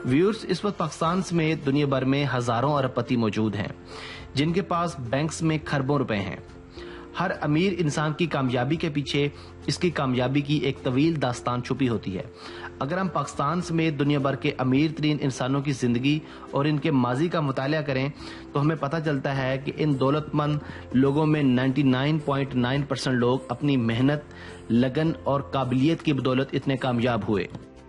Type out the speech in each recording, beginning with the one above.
Viewers, इस वक्त पाकिस्तान समेत दुनिया भर में हजारों अरबपति मौजूद हैं जिनके पास बैंक्स में खरबों रुपए हैं। हर अमीर इंसान की कामयाबी के पीछे इसकी कामयाबी की एक तवील दास्तान छुपी होती है। अगर हम पाकिस्तान समेत दुनिया भर के अमीर तरीन इंसानों की जिंदगी और इनके माजी का मुतालिया करें तो हमें पता चलता है कि इन दौलतमंद लोगों में 99.9% लोग अपनी मेहनत, लगन और काबिलियत की बदौलत इतने कामयाब हुए।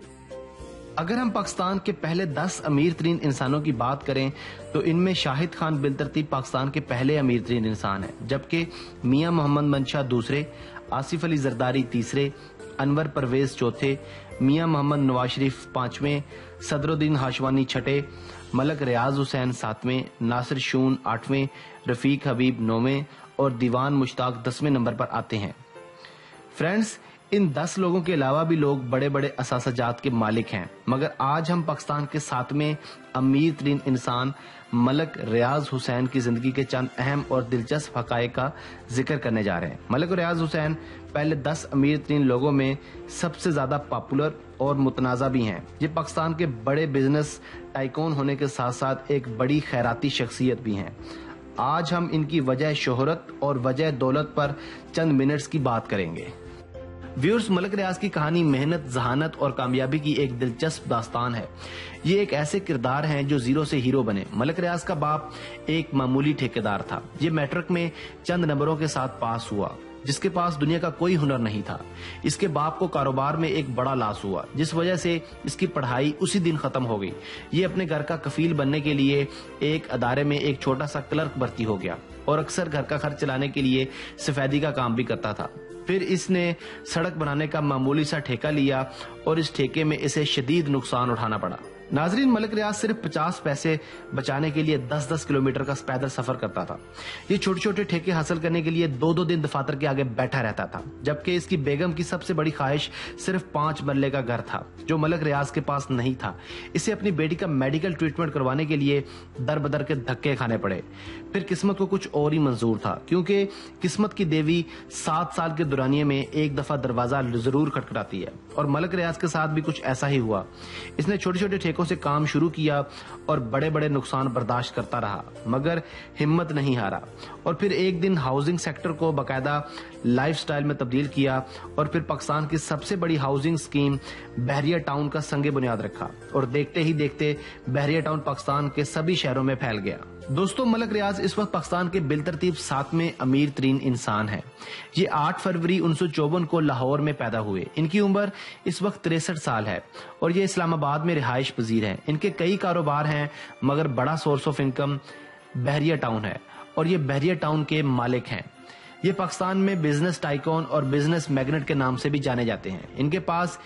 अगर हम पाकिस्तान के पहले 10 अमीर तरीन इंसानों की बात करें तो इनमें शाहिद खान बिलतरतीब पाकिस्तान के पहले अमीर तरीन इंसान हैं, जबकि मियां मोहम्मद मंशा दूसरे, आसिफ अली जरदारी तीसरे, अनवर परवेज चौथे, मियां मोहम्मद नवाज शरीफ पांचवें, सदरुद्दीन हाशवानी छठे, मलक रियाज हुसैन सातवें, नासिर शून आठवें, रफीक हबीब नौवें और दीवान मुश्ताक 10वें नंबर पर आते हैं। फ्रेंड्स, इन 10 लोगों के अलावा भी लोग बड़े बड़े असासजात के मालिक हैं, मगर आज हम पाकिस्तान के 7वें अमीर तरीन इंसान मलक रियाज हुसैन की जिंदगी के चंद अहम और दिलचस्प हकायक का जिक्र करने जा रहे हैं। मलक रियाज हुसैन पहले 10 अमीर तरीन लोगों में सबसे ज्यादा पॉपुलर और मुतनाज़ा भी हैं। ये पाकिस्तान के बड़े बिजनेस टाइकून होने के साथ साथ एक बड़ी खैराती शख्सियत भी हैं। आज हम इनकी वजह शोहरत और वजह दौलत पर चंद मिनट्स की बात करेंगे। व्यूअर्स, मलक रियाज की कहानी मेहनत, जहानत और कामयाबी की एक दिलचस्प दास्तान है। ये एक ऐसे किरदार हैं जो जीरो से हीरो बने। मलक रियाज का बाप एक मामूली ठेकेदार था। ये मैट्रिक में चंद नंबरों के साथ पास हुआ, जिसके पास दुनिया का कोई हुनर नहीं था। इसके बाप को कारोबार में एक बड़ा लॉस हुआ, जिस वजह से इसकी पढ़ाई उसी दिन खत्म हो गई। ये अपने घर का कफील बनने के लिए एक अदारे में एक छोटा सा क्लर्क भर्ती हो गया और अक्सर घर का खर्च चलाने के लिए सफेदी का काम भी करता था। फिर इसने सड़क बनाने का मामूली सा ठेका लिया और इस ठेके में इसे शदीद नुकसान उठाना पड़ा। नाजरीन, मलक रियाज सिर्फ 50 पैसे बचाने के लिए 10-10 किलोमीटर का पैदल सफर करता था। ये छोटे छोटे ठेके हासिल करने के लिए 2-2 दिन दफातर के आगे बैठा रहता था, जबकि इसकी बेगम की सबसे बड़ी ख्वाहिश सिर्फ 5 मरले का घर था, जो मलक रियाज के पास नहीं था। इसे अपनी बेटी का मेडिकल ट्रीटमेंट करवाने के लिए दर बदर के धक्के खाने पड़े। फिर किस्मत को कुछ और ही मंजूर था, क्योंकि किस्मत की देवी 7 साल के दुरानिये में एक दफा दरवाजा जरूर खटखटाती है, और मलक रियाज के साथ भी कुछ ऐसा ही हुआ। इसने छोटे छोटे ठेकों से काम शुरू किया और बड़े बड़े नुकसान बर्दाश्त करता रहा, मगर हिम्मत नहीं हारा। और फिर एक दिन हाउसिंग सेक्टर को बाकायदा लाइफस्टाइल में तब्दील किया और फिर पाकिस्तान की सबसे बड़ी हाउसिंग स्कीम बहरिया टाउन का संगे बुनियाद रखा, और देखते ही देखते बहरिया टाउन पाकिस्तान के सभी शहरों में फैल गया। दोस्तों, मलक रियाज इस वक्त पाकिस्तान के बिलतरतीब 7वें अमीर तरीन इंसान है। ये 8 फरवरी 1954 को लाहौर में पैदा हुए। इनकी उम्र इस वक्त 63 साल है और ये इस्लामाबाद में रिहाइश पजीर हैं। इनके कई कारोबार हैं, मगर बड़ा source of income Bahria Town है और ये बहरिया टाउन के मालिक हैं। ये पाकिस्तान में बिजनेस टाइकून और बिजनेस मैग्नेट के नाम से भी जाने जाते हैं। इनके पास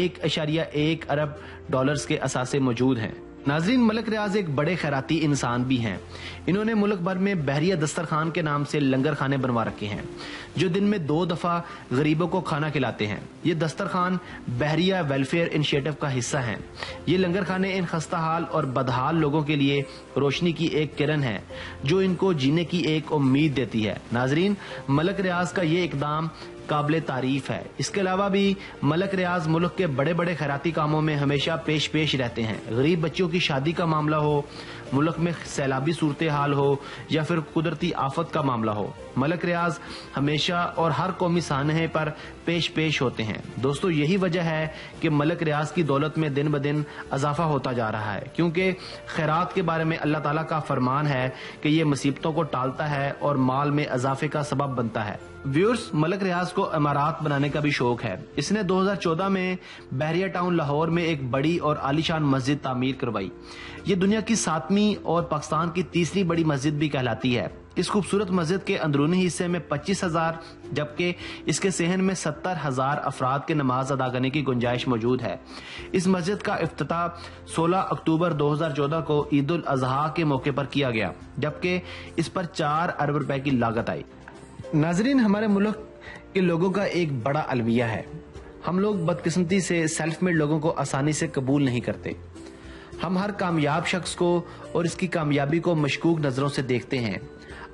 1.1 अरब डॉलर्स के असासे मौजूद हैं। नाजरीन, मलक रियाज एक बड़े खैराती इंसान भी हैं। इन्होंने मुल्क भर में बहरिया दस्तरखान के नाम से लंगर खाने बनवा रखे हैं, जो दिन में 2 दफा गरीबों को खाना खिलाते हैं। ये दस्तरखान बहरिया वेलफेयर इनिशिएटिव का हिस्सा हैं। ये लंगर खाने इन खस्ता हाल और बदहाल लोगों के लिए रोशनी की एक किरण है, जो इनको जीने की एक उम्मीद देती है। नाजरीन, मलक रियाज का ये इकदाम काबिल तारीफ है। इसके अलावा भी मलक रियाज मुल्क के बड़े बड़े खैराती कामों में हमेशा पेश रहते हैं। गरीब बच्चों की शादी का मामला हो, मुल्क में सैलाबी सूरत हाल हो या फिर कुदरती आफत का मामला हो, मलक रियाज हमेशा और हर कौमी सानहे पर पेश होते हैं। दोस्तों, यही वजह है कि मलक रियाज की दौलत में दिन ब दिन इजाफा होता जा रहा है, क्योंकि खैरात के बारे में अल्लाह ताला का फरमान है कि ये मुसीबतों को टालता है और माल में इजाफे का सबब बनता है। व्यूअर्स, मलक रियाज को इमारत बनाने का भी शौक है। इसने 2014 में बहरिया टाउन लाहौर में एक बड़ी और आलीशान मस्जिद तामीर करवाई। ये दुनिया की 7वीं और पाकिस्तान की 3री बड़ी मस्जिद भी कहलाती है। इस खूबसूरत मस्जिद के अंदरूनी हिस्से में 25,000 जबकि इसके सहन में 70,000 अफराद के नमाज अदा करने की गुंजाइश मौजूद है। इस मस्जिद का इफ्तिताह 16 अक्टूबर 2014 को ईद उल अजहा के मौके पर किया गया, जबकि इस पर 4 अरब रुपए की लागत आई। नाजरीन, हमारे मुल्क के लोगों का एक बड़ा अलमिया है। हम लोग बदकिस्मती से सेल्फ मेड लोगों को आसानी से कबूल नहीं करते। हम हर कामयाब शख्स को और इसकी कामयाबी को मशकूक नजरों से देखते हैं।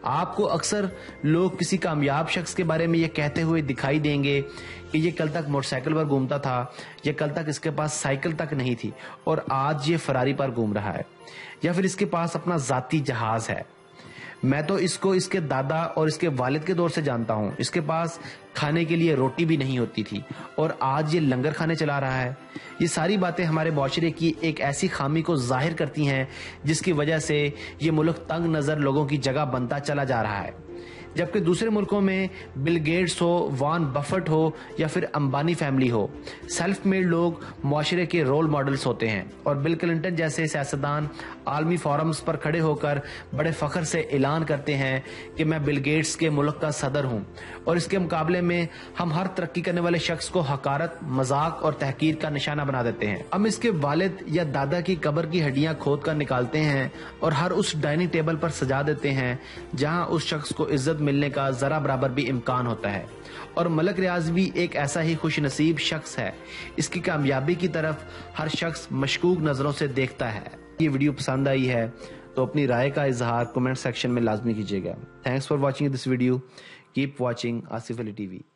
آپ کو اکثر لوگ کسی کامیاب شخص کے بارے میں یہ کہتے ہوئے دکھائی دیں گے کہ یہ کل تک موٹر سائیکل پر گھومتا تھا، یا کل تک اس کے پاس سائیکل تک نہیں تھی اور آج یہ فراری پر گھوم رہا ہے، یا پھر اس کے پاس اپنا ذاتی جہاز ہے۔ میں تو اس کو اس کے دادا اور اس کے والد کے دور سے جانتا ہوں۔ اس کے پاس کھانے کے لیے روٹی بھی نہیں ہوتی تھی اور آج یہ لنگر کھانے چلا رہا ہے۔ یہ ساری باتیں ہمارے معاشرے کی ایک ایسی خامی کو ظاہر کرتی ہیں جس کی وجہ سے یہ ملک تنگ نظر لوگوں کی جگہ بنتا چلا جا رہا ہے، جبکہ دوسرے ملکوں میں بل گیٹس ہو، وارن بفٹ ہو یا پھر امبانی فیملی ہو، سیلف میڈ لوگ معاشرے کے رول ماڈلز ہوتے ہیں، اور بل کلنٹن جیسے سیاستدان عالمی فورمز پر کھڑے ہو کر بڑے فخر سے اعلان کرتے ہیں کہ میں بل گیٹس کے ملک کا صدر ہوں، اور اس کے مقابلے میں ہم ہر ترقی کرنے والے شخص کو حقارت، مذاق اور تحقیر کا نشانہ بنا دیتے ہیں۔ ہم اس کے والد یا دادا کی قبر کی ہڈیاں کھود کر نکالتے ہیں اور ہر اس ڈائننگ ٹیبل پر سجا دیتے ہیں جہاں اس شخص کو عزت ملنے کا ذرا برابر بھی امکان ہوتا ہے، اور ملک ریاض بھی ایک ایسا ہی خوش نصیب شخص ہے۔ اس کی کامیابی کی طرف ہر شخص مشکوک نظروں سے دیکھتا ہے۔ یہ ویڈیو پسند آئی ہے تو اپنی رائے کا اظہار کمنٹ سیکشن میں لازمی کیجیے گا۔ Thanks for watching this video. Keep watching Asif Ali TV we.